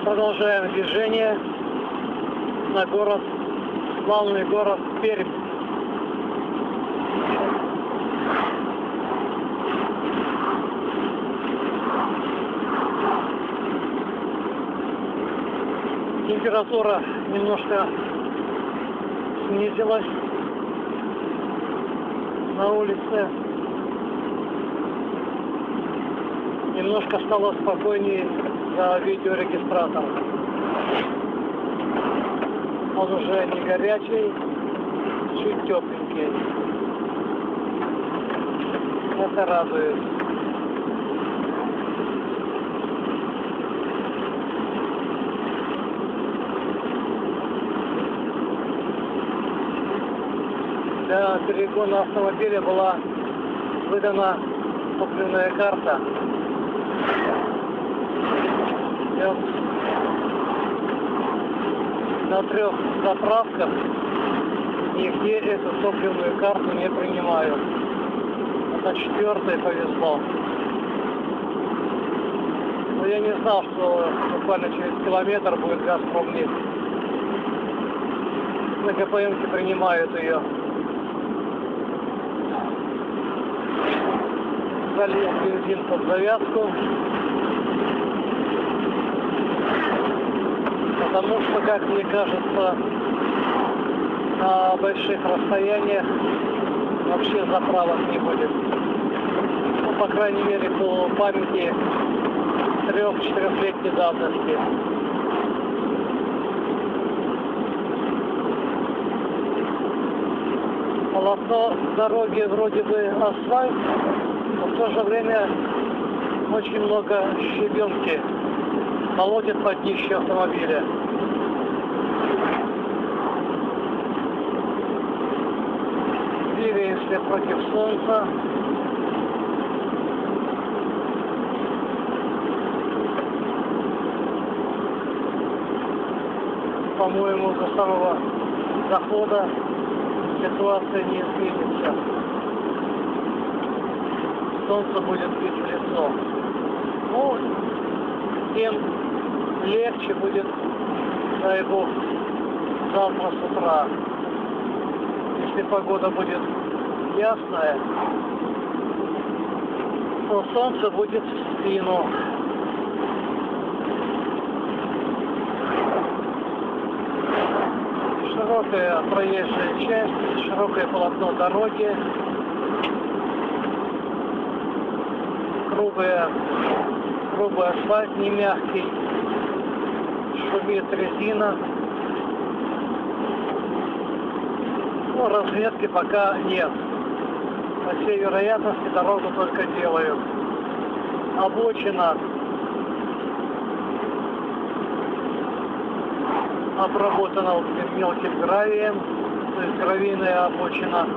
Продолжаем движение на город, главный город Пермь. Температура немножко снизилась на улице. Немножко стало спокойнее за видеорегистратор. Он уже не горячий, чуть тепленький. Это радует. Для перегона автомобиля была выдана топливная карта. И вот на 3 заправках нигде эту топливную карту не принимают. Это 4-й повезло. Но я не знал, что буквально через километр будет Газпромнефть. На ГПМ-ке принимают ее. Залил бензин под завязку. Потому что, как мне кажется, на больших расстояниях вообще заправок не будет. Ну, по крайней мере, по памяти 3-4-летней давности. Полоса дороги вроде бы асфальт, но в то же время очень много щебенки молотит под днище автомобиля. Двигаемся против солнца. По-моему, до самого захода ситуация не изменится. Солнце будет бить в лицо. Ну, тем легче будет, дай бог, завтра с утра. Если погода будет ясная, то солнце будет в спину. Широкая проезжая часть, широкое полотно дороги, грубый асфальт, не мягкий, шумит резина. Но разметки пока нет. По всей вероятности дорогу только делают. Обочина обработана мелким гравием, то есть гравийная обочина.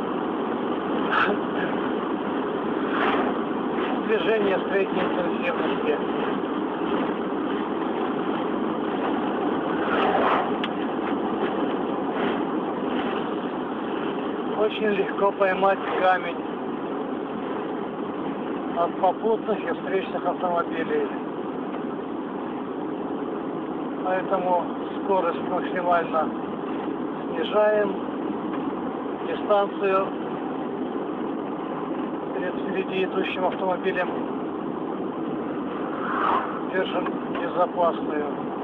Движение средней интенсивности. Очень легко поймать камень от попутных и встречных автомобилей. Поэтому скорость максимально снижаем, дистанцию перед впереди идущим автомобилем держим безопасную.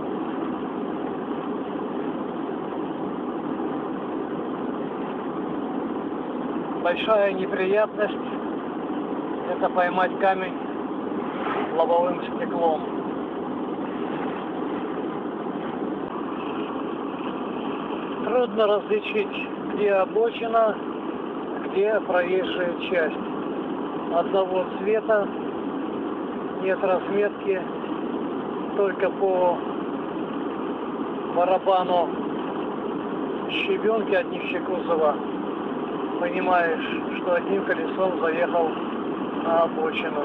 Большая неприятность — это поймать камень лобовым стеклом. Трудно различить, где обочина, где проезжая часть. Одного цвета, нет разметки, только по барабану щебенки от днища кузова понимаешь, что одним колесом заехал на обочину.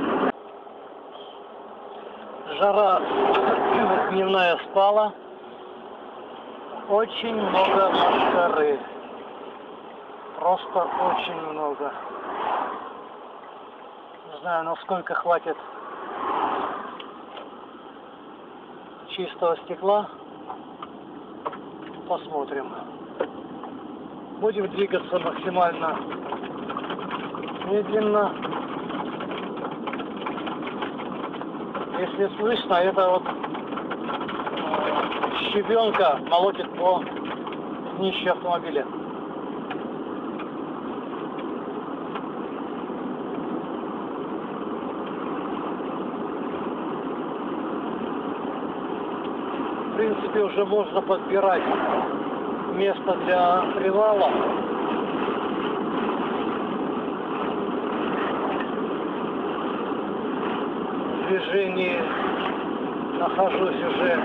Жара дневная спала. Очень много мошкары. Просто очень много. Не знаю, насколько хватит чистого стекла. Посмотрим. Будем двигаться максимально медленно. Если слышно, это вот щебенка молотит по днищу автомобиля. В принципе, уже можно подбирать место для привала. В движении нахожусь уже,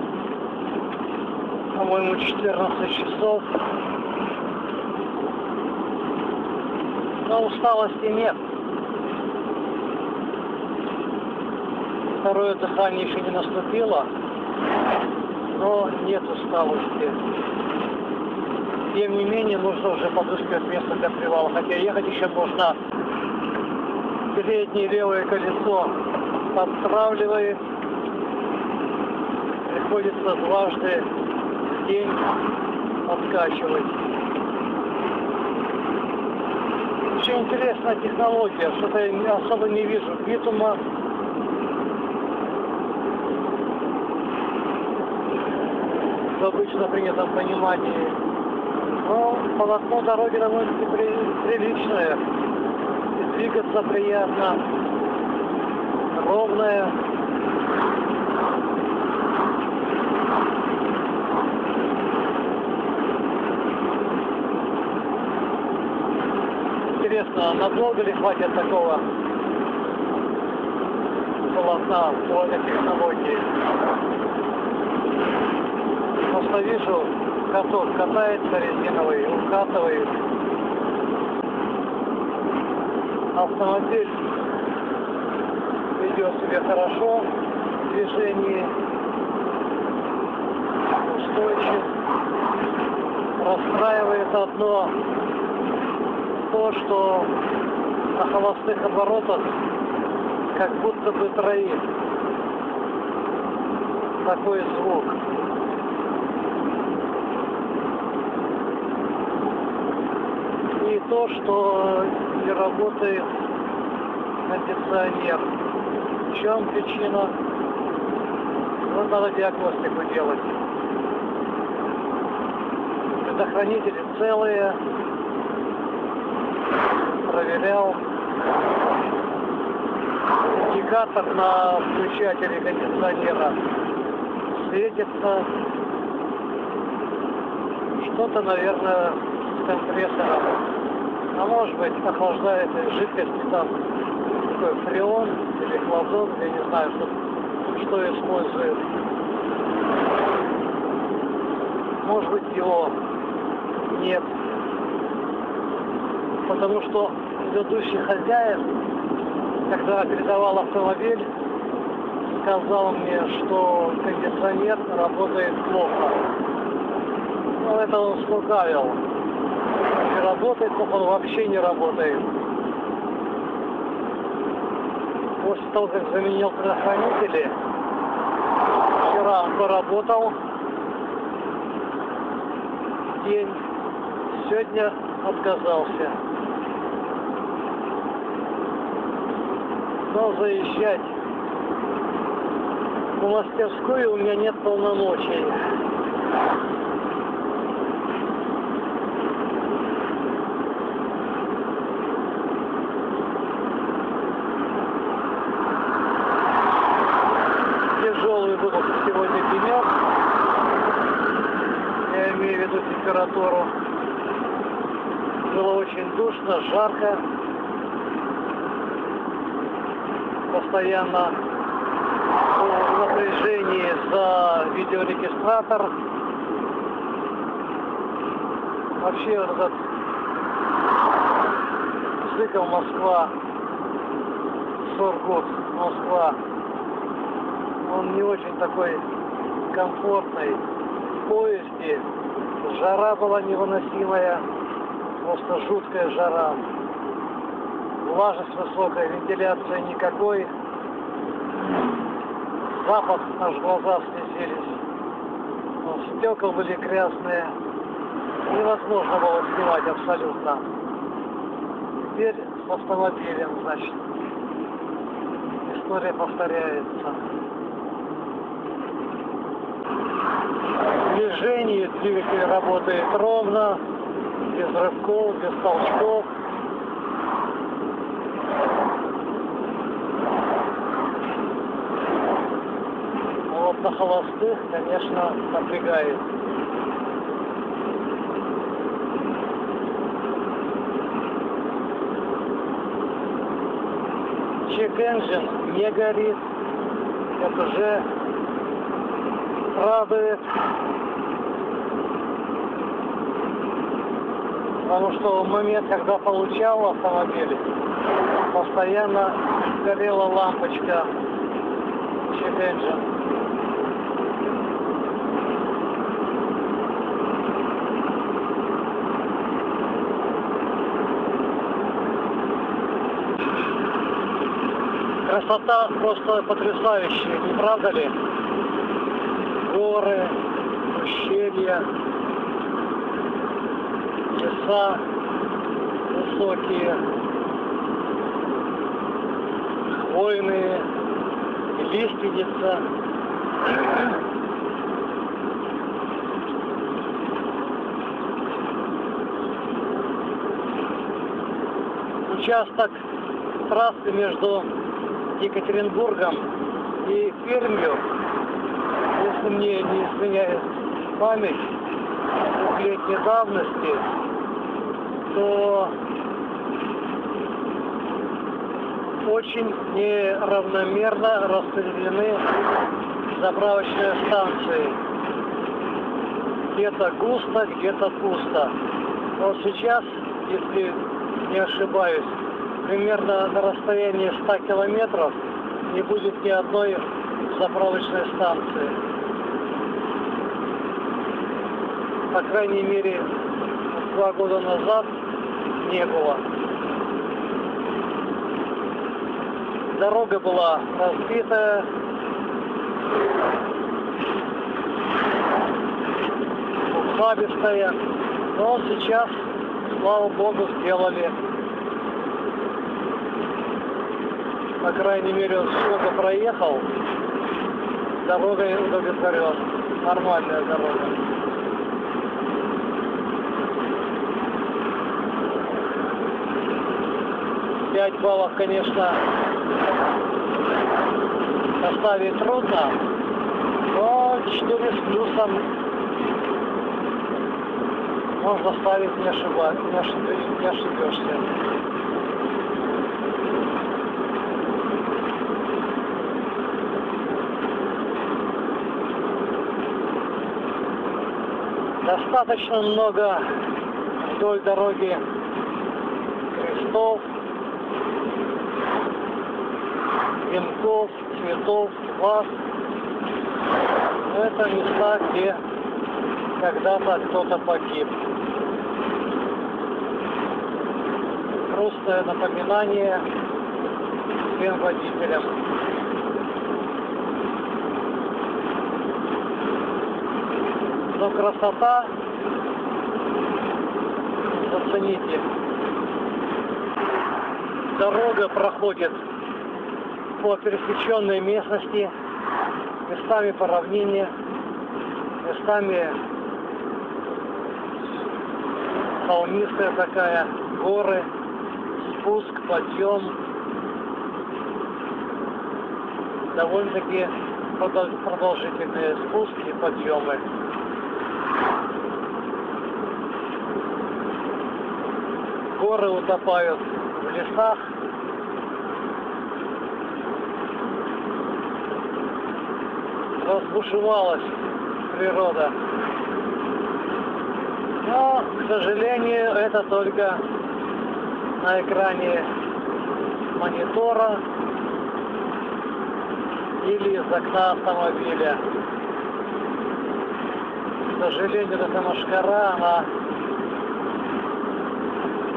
по-моему, 14 часов. Но усталости нет. Второе дыхание еще не наступило, но нет усталости. Тем не менее, нужно уже подыскивать место для привала. Хотя ехать еще можно. Переднее левое колесо подстравливает. Приходится дважды в день откачивать. Очень интересная технология. Что-то я особо не вижу битума. В обычно принятом понимании. Но полотно дороги довольно-таки приличное. И двигаться приятно. Ровное. Интересно, надолго ли хватит такого полотна в плане технологии? Просто вижу, каток катается резиновый, укатывает. Автомобиль ведет себя хорошо в движении, устойчив. Расстраивает одно то, что на холостых оборотах как будто бы троит такой звук. И то, что не работает кондиционер. В чем причина? Вот надо диагностику делать. Предохранители целые. Проверял. Индикатор на включателе кондиционера светится. Что-то, наверное, с компрессором. А может быть, охлаждает жидкость, там такой фреон или хладон, я не знаю, что использует. Может быть, его нет. Потому что предыдущий хозяин, когда передавал автомобиль, сказал мне, что кондиционер работает плохо. Но это он слукавил. Не работает, но он вообще не работает. После того, как заменил предохранители, вчера он поработал день, сегодня отказался. Но заезжать в мастерскую у меня нет полномочий. Тяжелый был сегодня денек. Я имею в виду температуру. Было очень душно, жарко. Постоянно в напряжении за видеорегистратор. Вообще вот этот Зыков Москва, Сургут Москва, он не очень такой комфортный. В поезде жара была невыносимая, просто жуткая жара. Влажность высокая, вентиляции никакой. запах, аж глаза слезились. Но стекла были грязные. Невозможно было снимать абсолютно. Теперь с автомобилем, значит, история повторяется. Движение, двигатель работает ровно, без рывков, без толчков. А вот на холостых, конечно, напрягает. Check-engine не горит. Это уже радует. Потому что в момент, когда получал автомобиль, постоянно горела лампочка Check-engine. Красота просто потрясающая, не правда ли? Горы, ущелья, леса высокие, хвойные, лиственница. Участок трассы между Екатеринбургом и Пермью, если мне не изменяет память, двухлетней давности, то очень неравномерно распределены заправочные станции. Где-то густо, где-то пусто. Вот сейчас, если не ошибаюсь, примерно на расстоянии 100 километров не будет ни одной заправочной станции. По крайней мере, 2 года назад не было. Дорога была разбитая. Ухабистая. Но сейчас, слава богу, сделали. По крайней мере, он сколько проехал, дорогой удовлетворен. Нормальная дорога. Пять баллов, конечно, поставить трудно, но 4 с плюсом можно ставить, не ошибешься. Достаточно много вдоль дороги крестов, венков, цветов, ваз. Это места, где когда-то кто-то погиб. Грустное напоминание всем водителям. Но красота, зацените, дорога проходит по пересеченной местности, местами по равнине, местами холмистая такая, горы, спуск, подъем, довольно-таки продолжительные спуски и подъемы. Горы утопают в лесах. Разбушевалась природа. Но, к сожалению, это только на экране монитора или из окна автомобиля. К сожалению, эта машкара,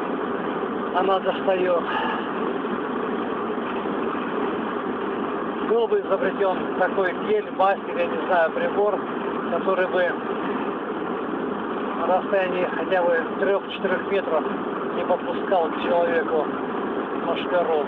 она достает. был бы изобретен такой гель, мастер, я не знаю, прибор, который бы на расстоянии хотя бы 3-4 метров не подпускал к человеку мошкару.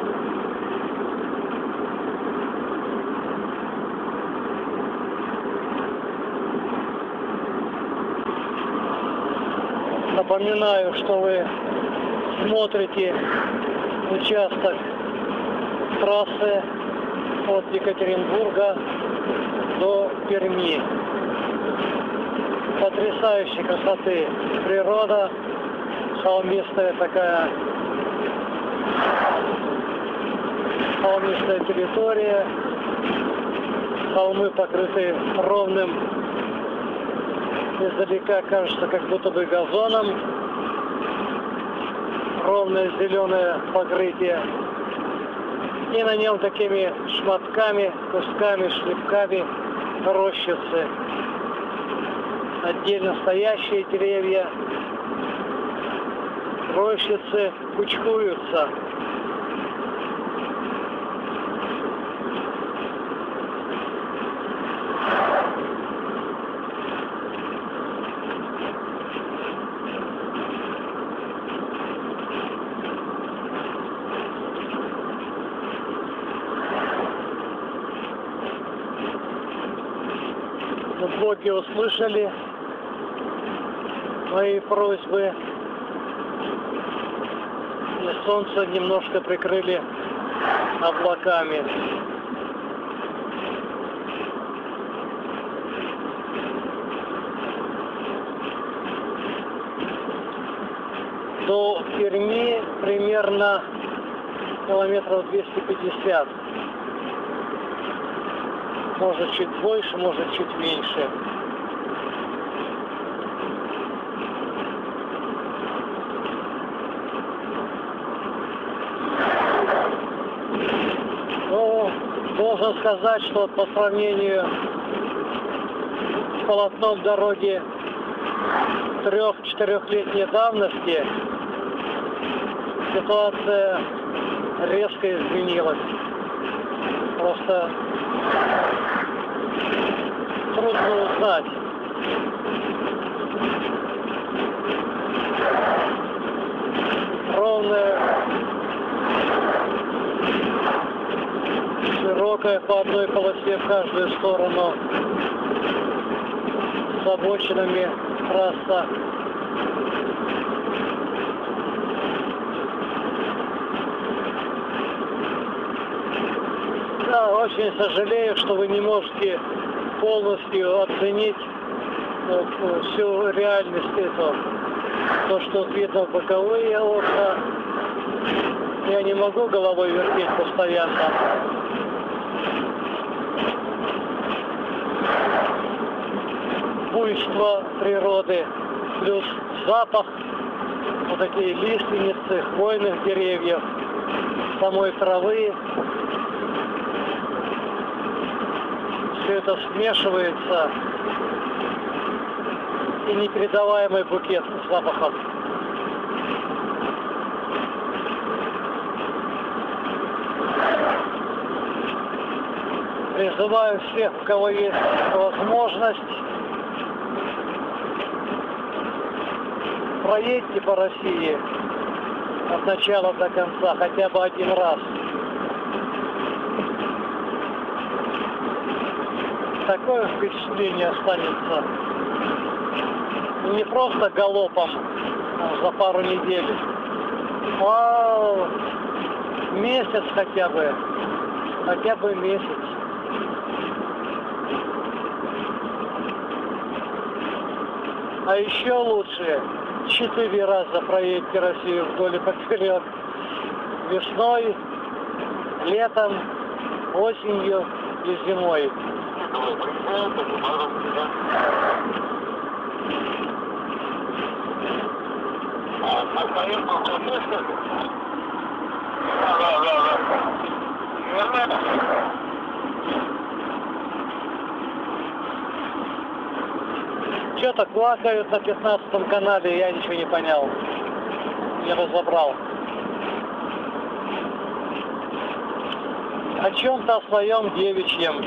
Напоминаю, что вы смотрите участок трассы от Екатеринбурга до Перми. Потрясающей красоты природа, холмистая холмистая территория, холмы покрыты ровным, издалека кажется как будто бы газоном, ровное зеленое покрытие, и на нем такими шматками, кусками, шлепками рощицы. Отдельно стоящие деревья, рощицы кучкуются. Боги услышали мои просьбы, и солнце немножко прикрыли облаками. До Перми примерно километров 250. Может чуть больше, может чуть меньше. Но должен сказать, что по сравнению с полотном дороги 3-4-летней давности ситуация резко изменилась. Просто трудно узнать. Ровная, широкая по одной полосе в каждую сторону, с обочинами трасса. Да, очень сожалею, что вы не можете полностью оценить всю реальность этого. То, что видно в боковые окна, я не могу головой вертеть постоянно. Буйство природы, плюс запах, вот такие лиственницы, хвойных деревьев, самой травы. Все это смешивается, и непередаваемый букет запахов. Призываю всех, у кого есть возможность, проедьте по России от начала до конца хотя бы один раз. Такое впечатление останется. Не просто галопом за пару недель, а месяц хотя бы месяц. А еще лучше 4 раза проедьте Россию вдоль и поперек. Весной, летом, осенью и зимой. Что-то плакают на 15 канале, я ничего не понял, не разобрал. о чем-то о своем девичьем.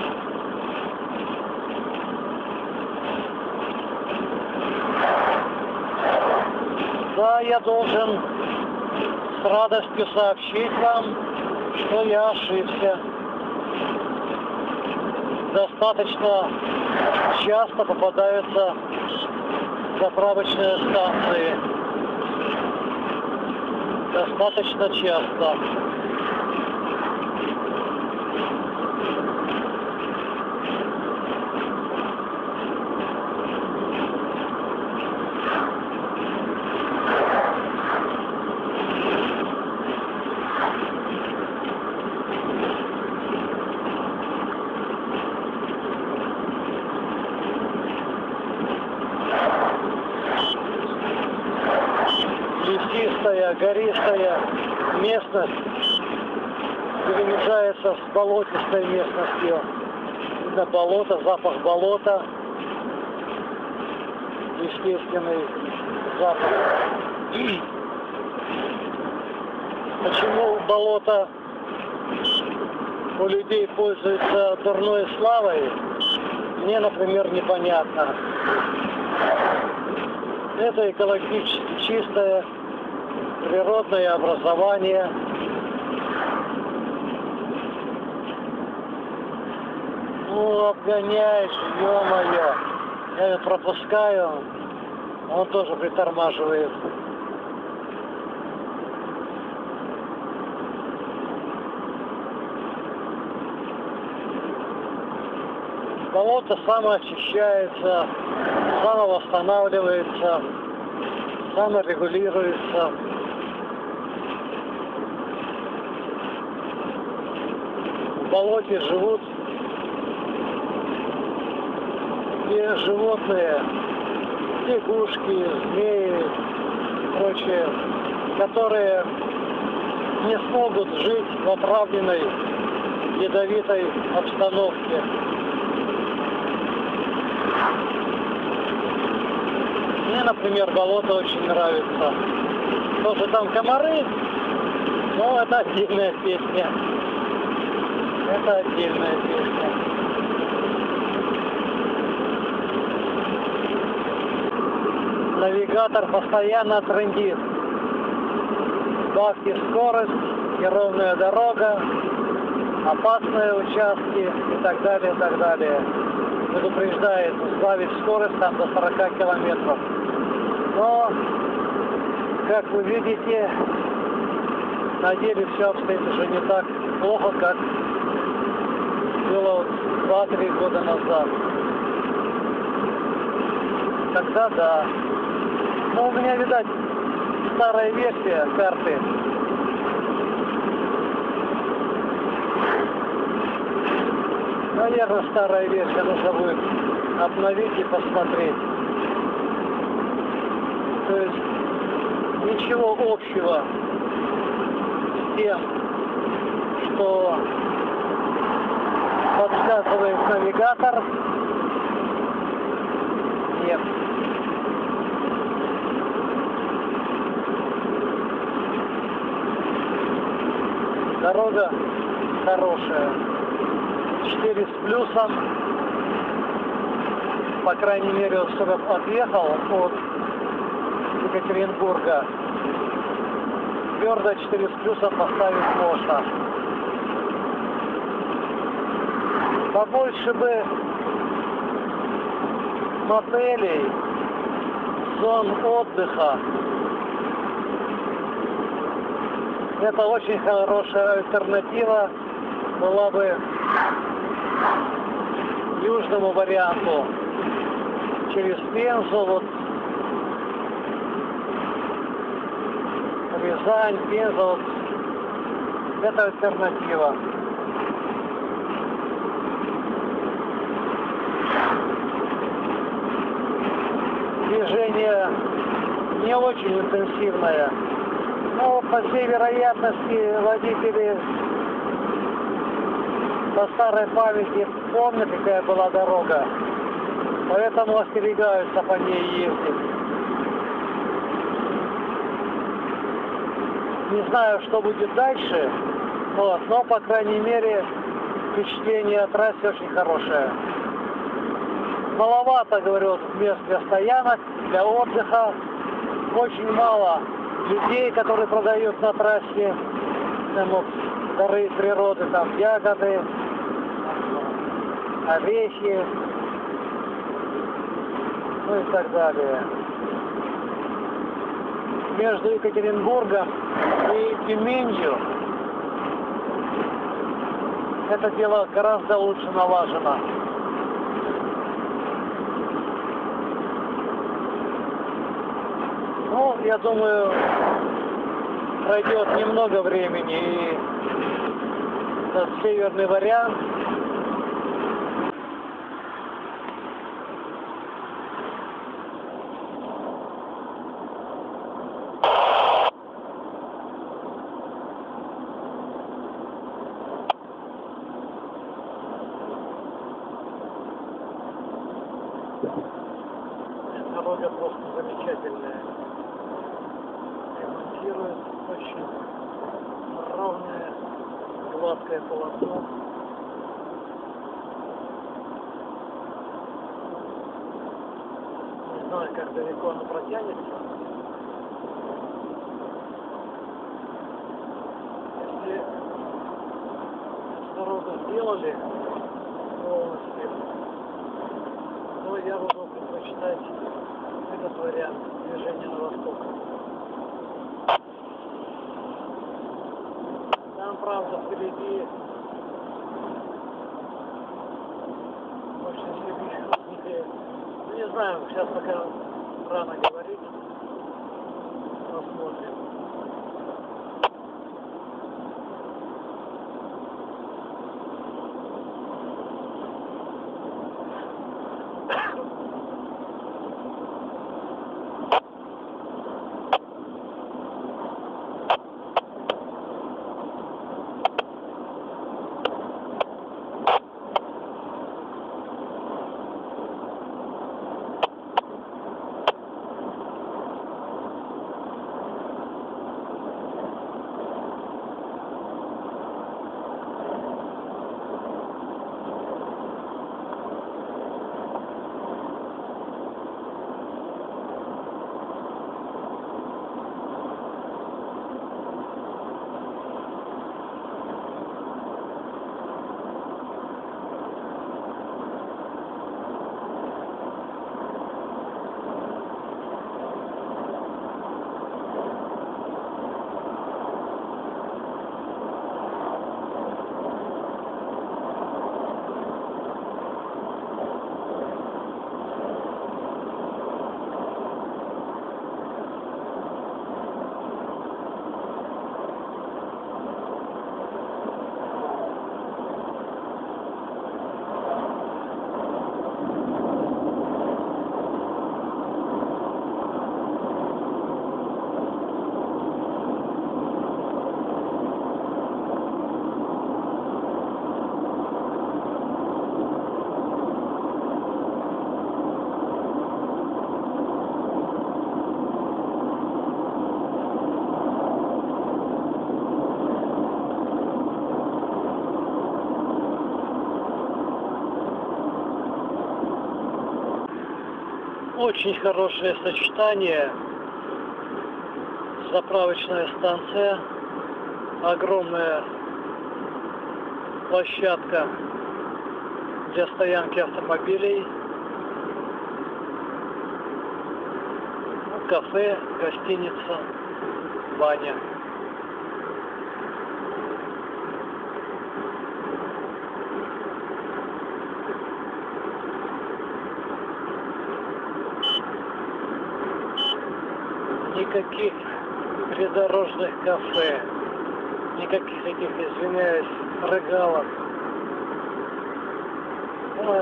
Да, я должен с радостью сообщить вам, что я ошибся. Достаточно часто попадаются заправочные станции. Достаточно часто. Лесистая, гористая местность перемежается с болотистой местностью. Видно болото, запах болота, естественный запах. Почему болото у людей пользуется дурной славой, мне, например, непонятно. Это экологически чистое природное образование. Ну, обгоняешь, ё-моё. Я ее пропускаю, он тоже притормаживает. Болото самоочищается, самовосстанавливается, саморегулируется. В болоте живут и животные, лягушки, змеи и прочее, которые не смогут жить в отравленной, ядовитой обстановке. Мне, например, болото очень нравится. Тоже там комары, но это отдельная песня. Это отдельная песня. Навигатор постоянно трендит. Сбавьте скорость, неровная дорога, опасные участки и так далее, и так далее. Предупреждает сбавить скорость там до 40 километров. Но, как вы видите, на деле все обстоит уже не так плохо, как было 2-3 года назад. Тогда да. Но у меня, видать, старая версия карты. Наверное, старая версия, нужно будет обновить и посмотреть. То есть ничего общего с тем, что подсказывает навигатор, нет. Дорога хорошая. 4 с плюсом. По крайней мере, он сюда отъехал от Екатеринбурга. Твердо 4 с плюсом поставить можно. Побольше бы мотелей, зон отдыха. Это очень хорошая альтернатива была бы южному варианту. Через Пензу, вот Рязань, Пенза, вот это альтернатива. Движение не очень интенсивное, но по всей вероятности водители по старой памяти помнят, какая была дорога, поэтому остерегаются по ней ездить. Не знаю, что будет дальше, Вот. Но, по крайней мере, впечатление о трассе очень хорошее. Маловато, говорю, мест для стоянок, для отдыха. Очень мало людей, которые продают на трассе. Там вот дары природы, там ягоды, орехи, ну и так далее. Между Екатеринбургом и Тюменью это дело гораздо лучше налажено. Ну, я думаю, пройдет немного времени, и этот северный вариант дорога просто замечательная. Ремонтирует очень ровное, гладкое полотно. Не знаю, как далеко оно протянется. Если эту дорогу сделали полностью, то я буду предпочитать этот вариант движения на восток. Там, правда, впереди очень сильные. Ну, не знаю, сейчас пока рано говорить. Посмотрим. Очень хорошее сочетание. Заправочная станция, огромная площадка для стоянки автомобилей, кафе, гостиница, баня. Никаких придорожных кафе, никаких этих, извиняюсь, регалов. Ой.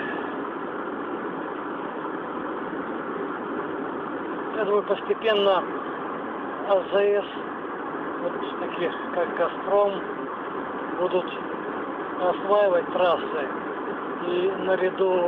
Я думаю, постепенно АЗС, вот таких как «Газпром», будут осваивать трассы, и наряду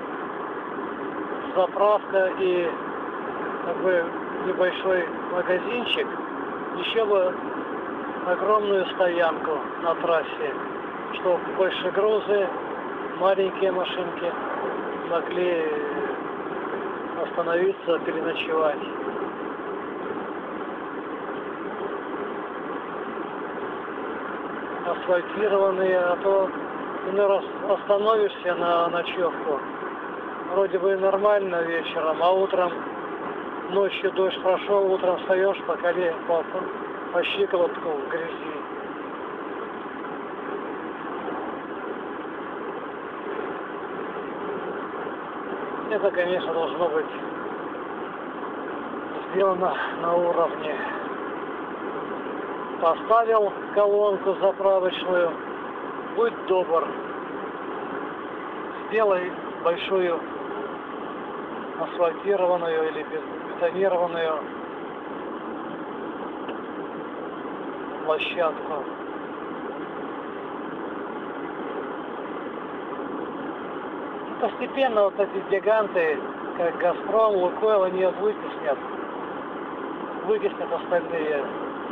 заправка и такой небольшой магазинчик еще бы огромную стоянку на трассе, чтобы больше грузы, маленькие машинки могли остановиться, переночевать. Асфальтированные, а то иной раз остановишься на ночевку, вроде бы нормально вечером, а утром, ночью дождь прошел, утром встаешь по щиколотку в грязи. Это, конечно, должно быть сделано на уровне. Поставил колонку заправочную, будь добр, сделай большую асфальтированную или бетонированную площадку. Постепенно вот эти гиганты, как Газпром, Лукойл, они вытеснят остальные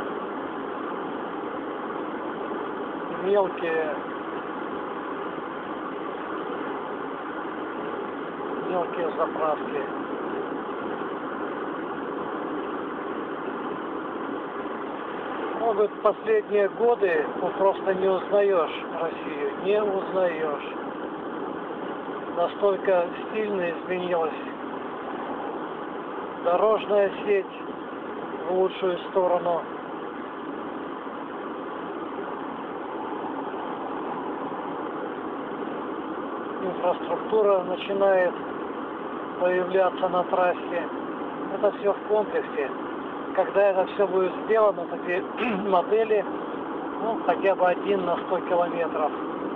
мелкие заправки. Могут последние годы просто не узнаешь Россию, не узнаешь. Настолько сильно изменилась дорожная сеть в лучшую сторону. Инфраструктура начинает появляться на трассе. Это все в комплексе. Когда это все будет сделано, эти модели, хотя бы 1 на 100 километров,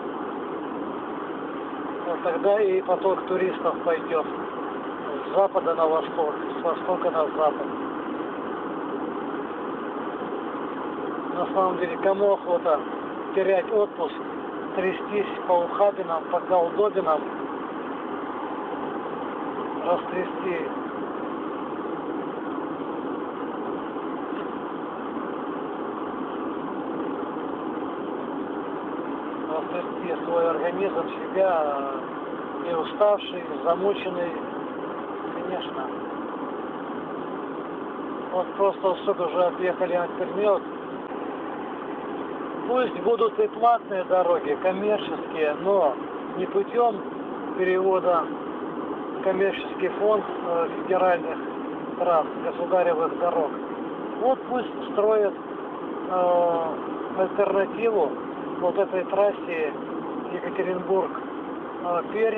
вот тогда и поток туристов пойдет с запада на восток, с востока на запад. На самом деле, кому охота терять отпуск, трястись по ухабинам, по колдобинам, растрясти свой организм, себя, и уставший, и замученный, конечно. Вот просто столько уже отъехали от Перми. Пусть будут и платные дороги, коммерческие, но не путем перевода в коммерческий фонд федеральных трасс, государевых дорог. Вот пусть строят альтернативу вот этой трассе Екатеринбург-Пермь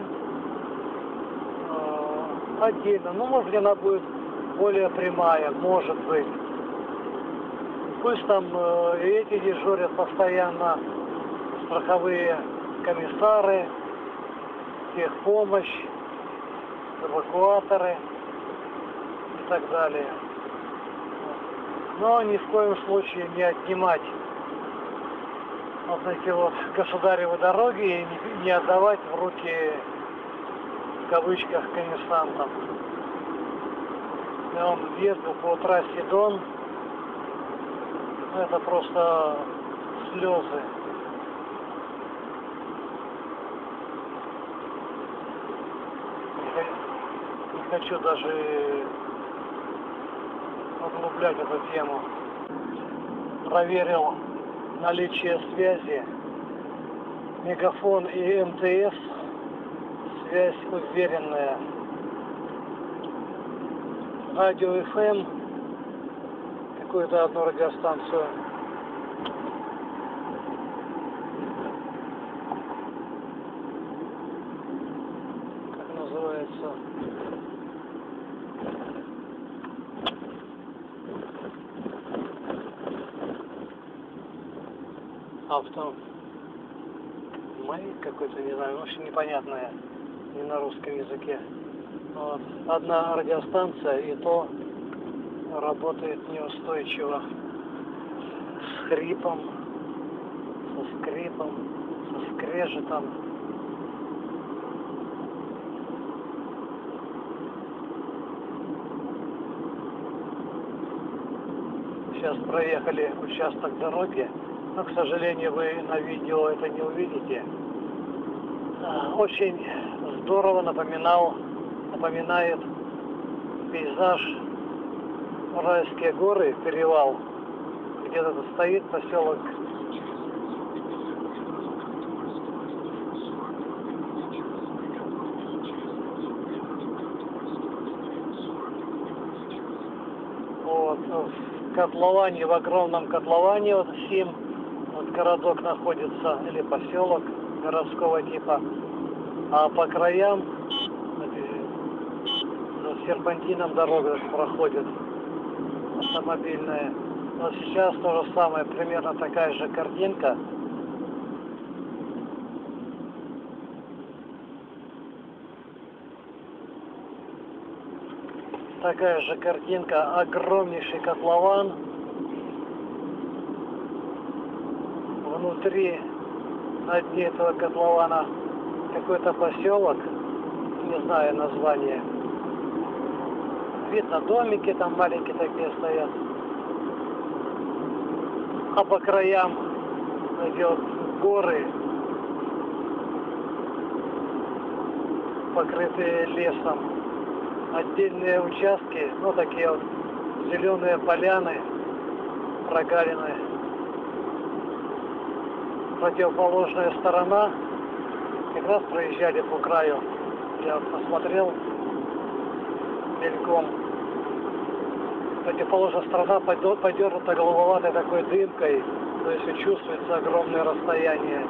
отдельно. Ну, может, она будет более прямая, может быть. Пусть там и эти дежурят постоянно, страховые комиссары, техпомощь, эвакуаторы и так далее. Но ни в коем случае не отнимать вот эти вот государевы дороги и не отдавать в руки, в кавычках, комиссантам. Я вам ездил по трассе Дон, это просто слезы. Не хочу даже углублять эту тему. Проверил наличие связи. Мегафон и МТС. Связь уверенная. Радио ФМ. Какую-то одну радиостанцию. Как называется? Маяк какой-то, не знаю, вообще непонятное, не на русском языке. Вот. Одна радиостанция, и то работает неустойчиво, с хрипом, со скрипом, со скрежетом. Сейчас проехали участок дороги. Но, к сожалению, вы на видео это не увидите. Очень здорово напоминает пейзаж Уральские горы, перевал, где-то тут стоит поселок. Вот, в котловане, в огромном котловане, вот Сим, вот городок находится, или поселок городского типа, а по краям серпантином дорога проходит автомобильная. Вот сейчас то же самое, примерно такая же картинка. Такая же картинка, огромнейший котлован. Внутри, на дне этого котлована, какой-то поселок, не знаю название. Видно, домики там маленькие такие стоят. А по краям идет горы, покрытые лесом. Отдельные участки, ну такие вот зеленые поляны, прогалины. Противоположная сторона, как раз проезжали по краю. Я посмотрел мельком. Противоположная сторона подернута голубоватой такой дымкой, то есть чувствуется огромное расстояние.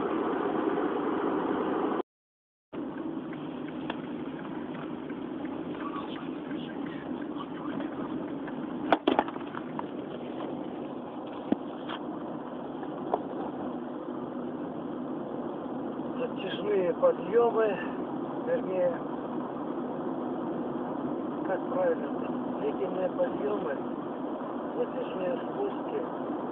Затяжные подъемы, вернее, как правильно, длительные подъемы, затяжные спуски.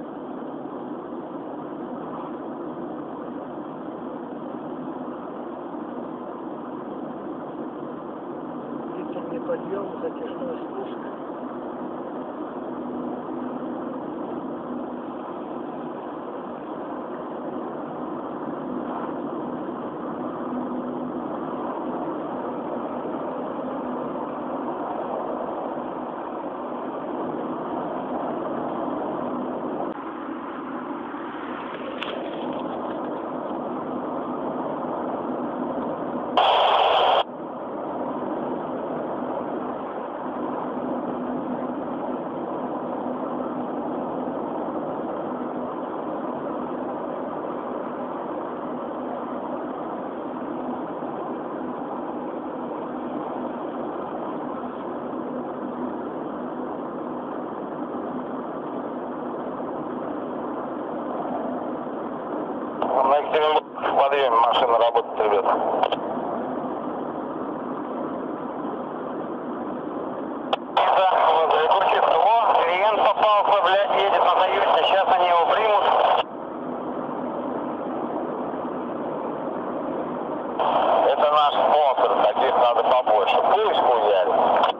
Длительный подъем, затяжной спуск. На экстренном подъеме машина работает, ребята. Да, вот, Егорчик, во, клиент попался, блядь, едет на Союзе, сейчас они его примут. Это наш спонсор, таких надо побольше. Пусть хуярит.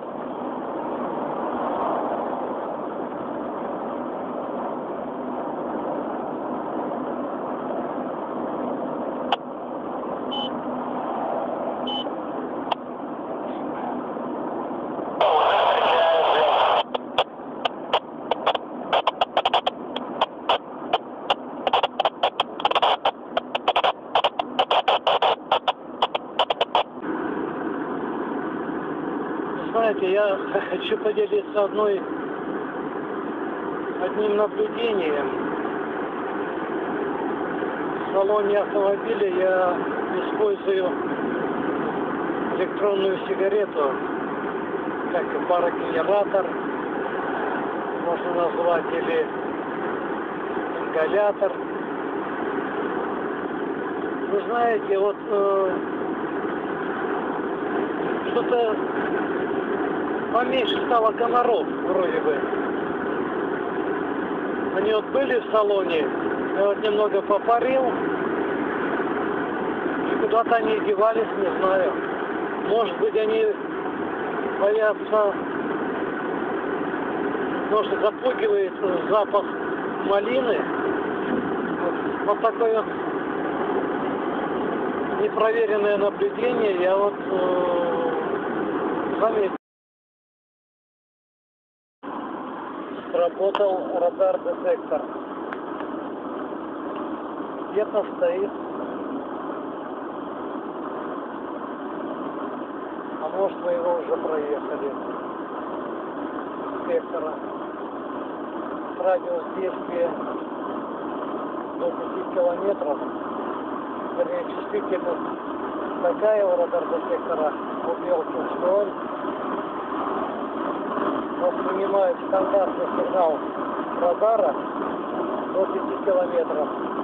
Знаете, я хочу поделиться одним наблюдением. В салоне автомобиля я использую электронную сигарету, как парогенератор, можно назвать, или ингалятор. Вы знаете, вот что-то поменьше стало комаров, вроде бы. Они вот были в салоне, я вот немного попарил, и куда-то они девались, не знаю. Может быть, они боятся, может, запугивает запах малины. Вот такое вот непроверенное наблюдение я вот заметил. Сработал радар-детектор. Где-то стоит. А может, мы его уже проехали. Спектра. Радиус действия до 5 километров. Вернее, чувствительность такая у радар-детектора у белки, что он воспринимает стандартный сигнал радара до 5 километров.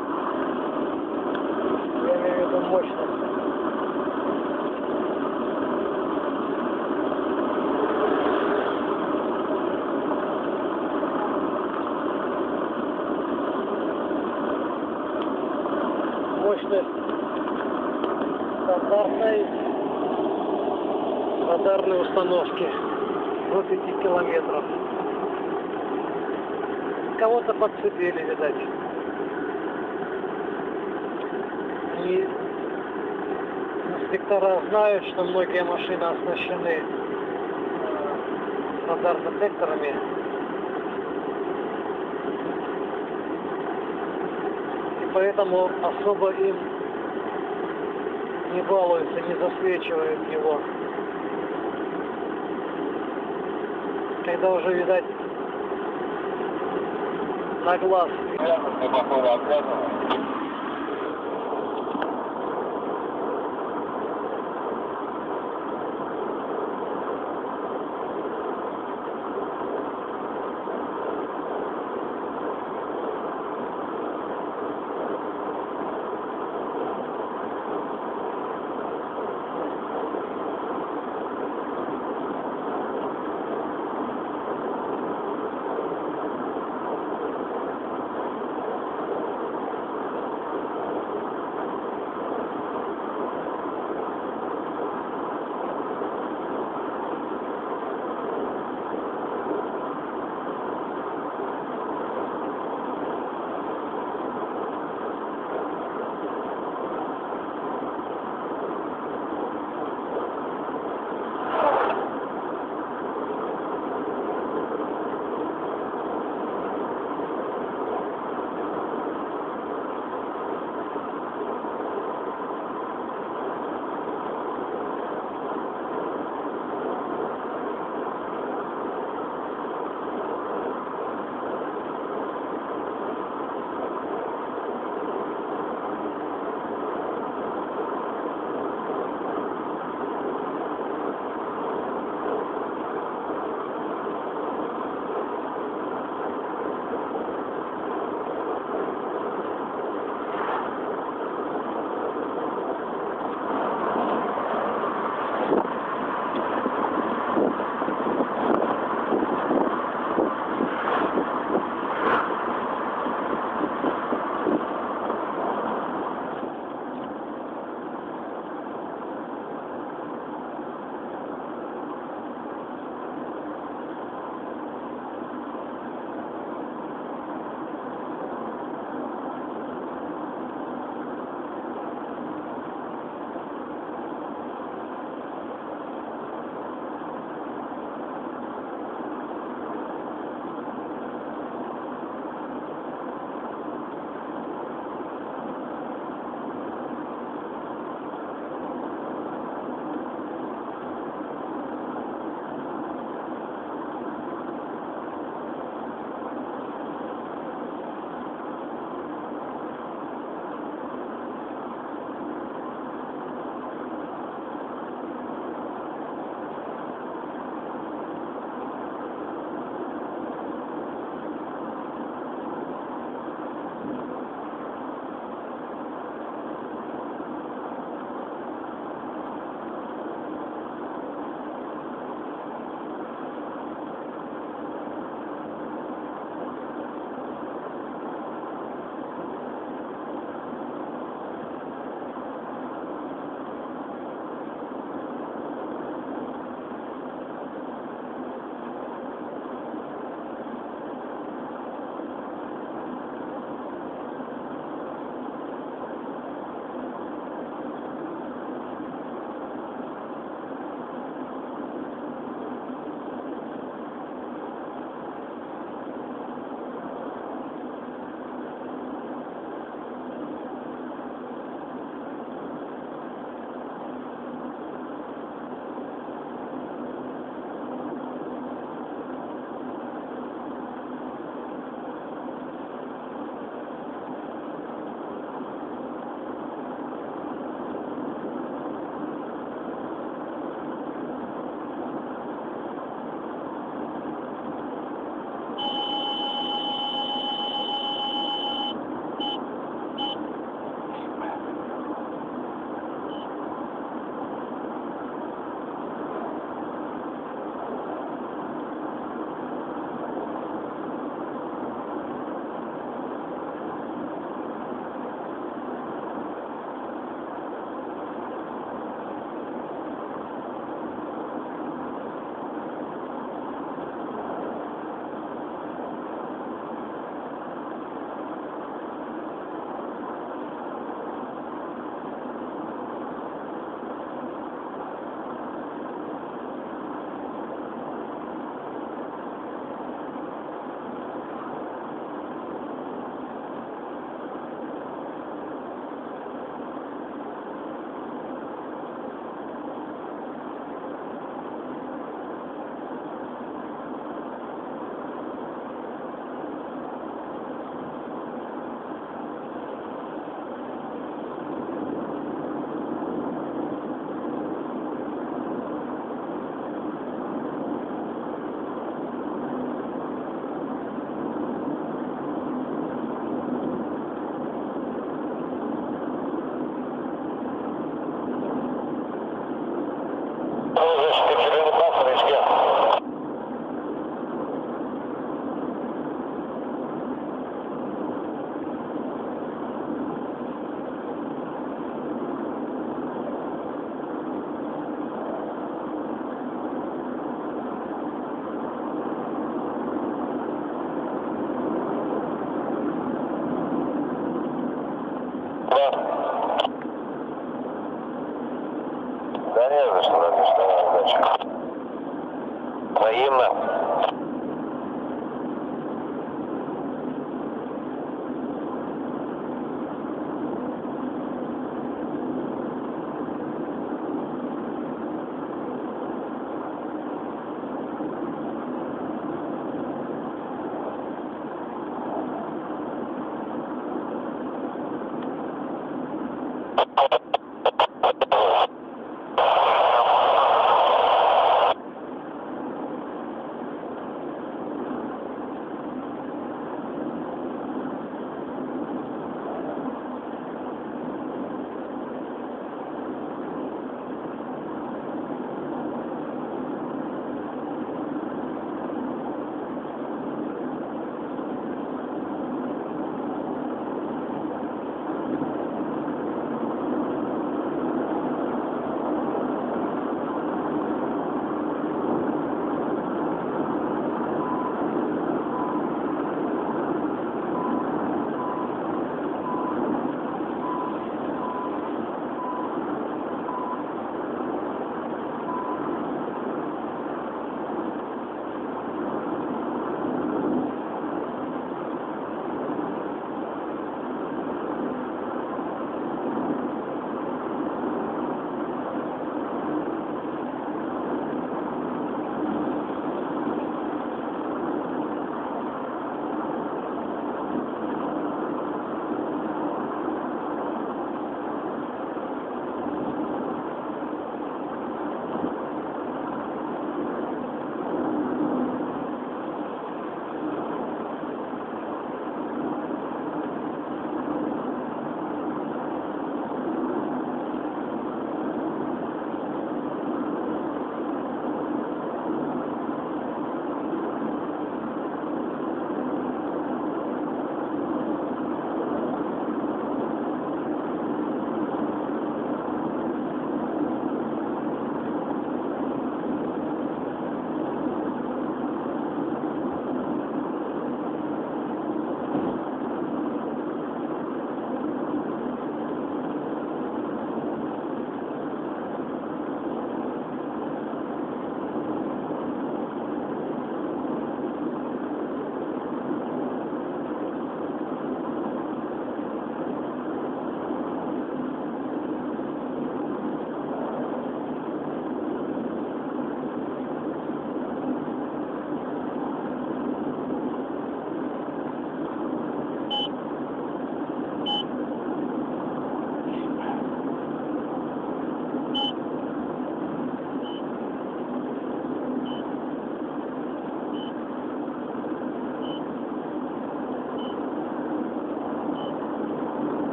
Я имею в виду мощность. Мощность стандартной радарной установки до 5 километров. Кого-то подцепили, видать. И инспектора знают, что многие машины оснащены радар-детекторами. И поэтому особо им не балуются, не засвечивают его. Когда уже, видать, на глаз. конечно, удачи. Взаимно.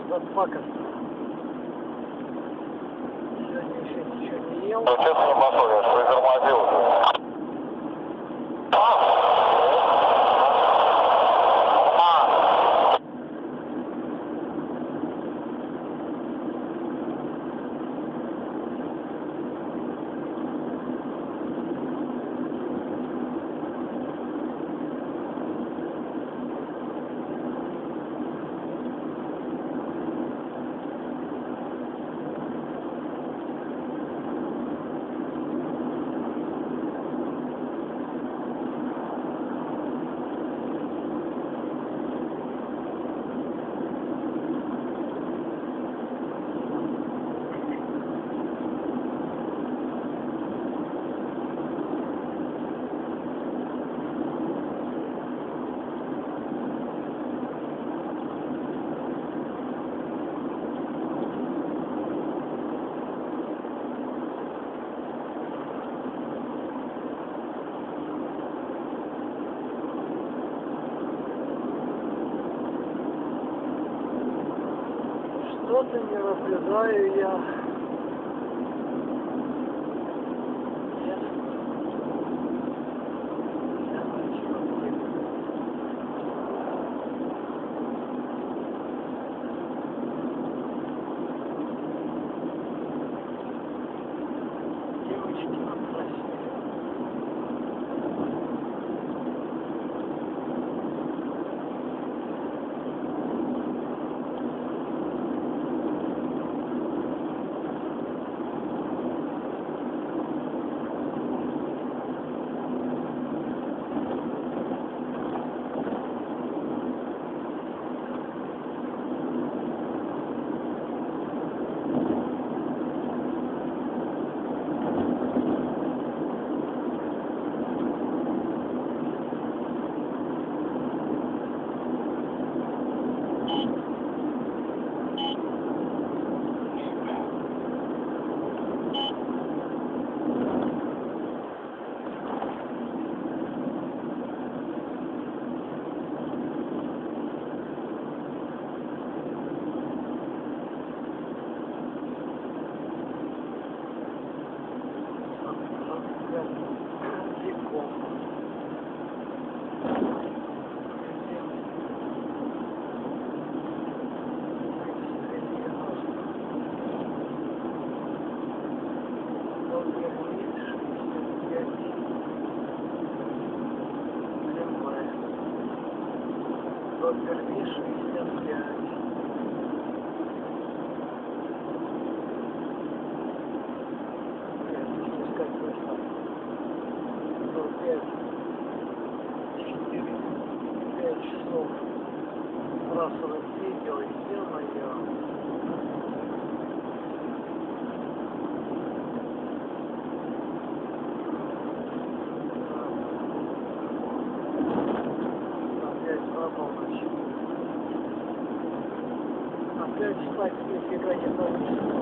запакостно. Сегодня еще ничего не ел. Ну, честно не пошел, я же притормозил. Что-то не наблюдаю я. Нет. Девочки попросили. Верни 65. Искать точно. 45. 4. 5 часов. Сбрасывать видео, ё-моё. Опять спать нифига не получится.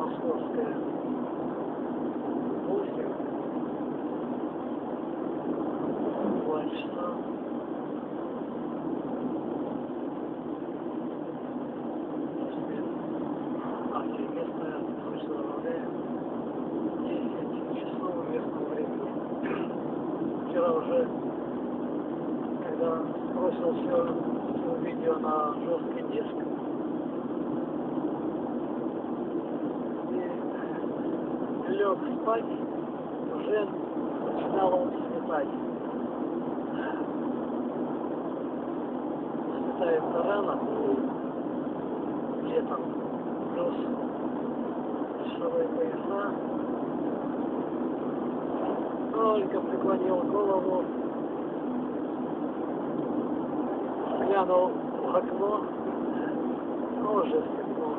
Московская 8. 2 часа. Местное точное время 10 часов местного времени. Вчера уже, когда сбросил все видео на жесткий диск и лег спать, уже начинало светать. Светает рано, летом, плюс часовые пояса. Только преклонил голову, глянул в окно, уже светло.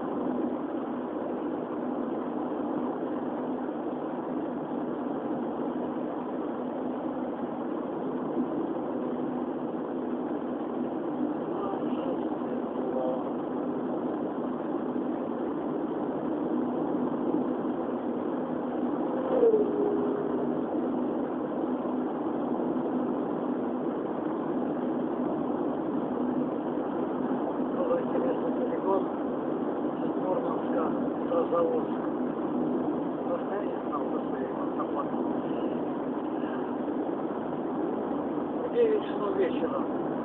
Заводск. Расстояние там автомат. 9 часов вечера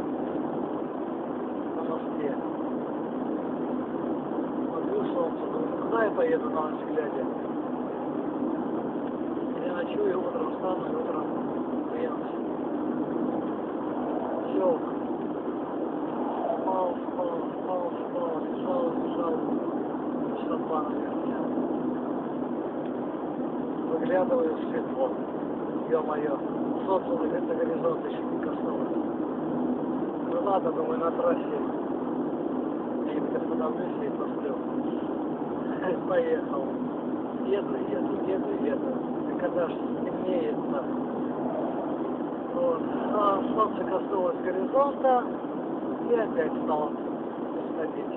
на Москве. Смотрю солнце, думаю, куда я поеду на ночь глядя? Я ночую, утром встану и утром приемся. Все. Спал, лежал. Часа 2, наверное. Выглядываю в светло. Ё-моё, солнце на горизонт еще не коснулось. Ну ладно, думаю, на трассе где-нибудь остановлюсь и посплю. Поехал. Еду. И когда же темнеет-то, вот. А солнце коснулось горизонта и опять стало сходить.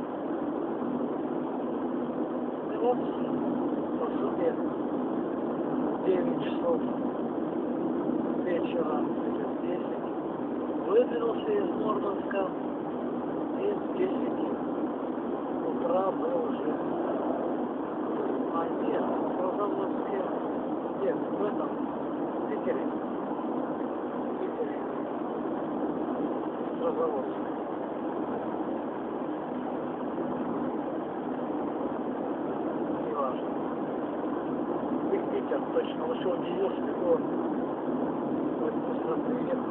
Вот, по сути, 9 часов вечера, или 10, выдвинулся из Мурманска, и в 10 утра мы уже, нет, в Мурманске, нет, в этом, в Питере, Розоводск. Питер, точно, он еще удивился, что так быстро приехал.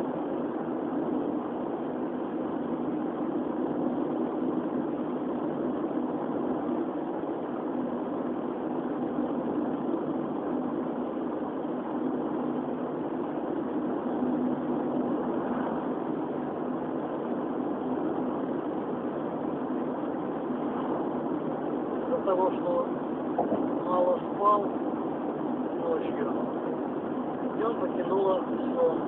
Из-за того, что мало спал ночью, днем потянуло сон.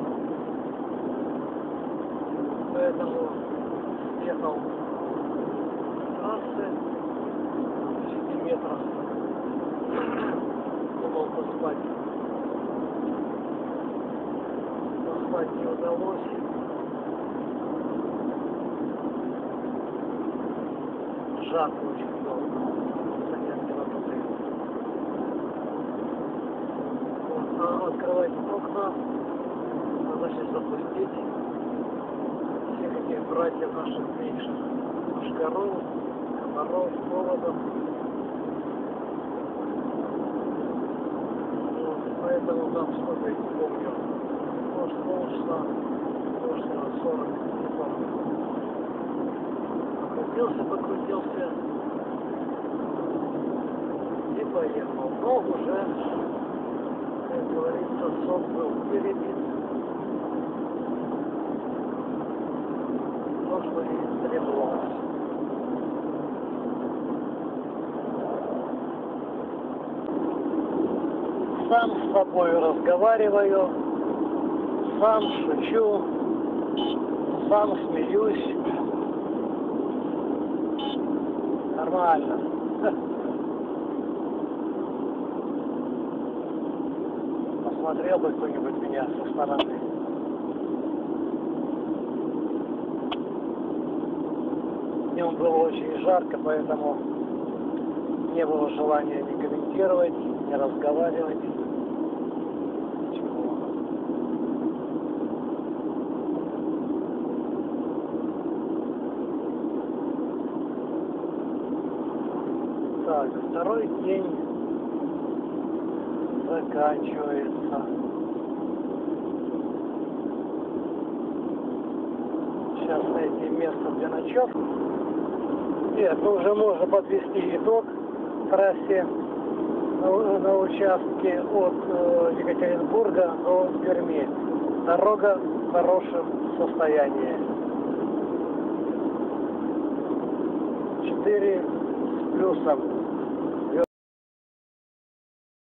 Поэтому ехал с трассы 10 метров. Думал поспать. Поспать не удалось. Жарко очень было. Открывать окна, значит запустить всех этих братьев наших меньших, мушкаров, комаров, холодов. Вот, поэтому там сколько, я не помню, может полчаса, может 40, не помню. Покрутился и поехал. Но уже, как говорится, сон был перебит. То, что и требовалось. Сам с собой разговариваю, сам шучу, сам смеюсь. Нормально. посмотрел бы кто-нибудь меня со стороны. Днем было очень жарко, поэтому не было желания ни комментировать, ни разговаривать. Ничего. Так, второй день заканчивается. Сейчас найдем место для ночевки. Это уже можно подвести итог трассе на участке от Екатеринбурга до Перми. Дорога в хорошем состоянии. 4 с плюсом.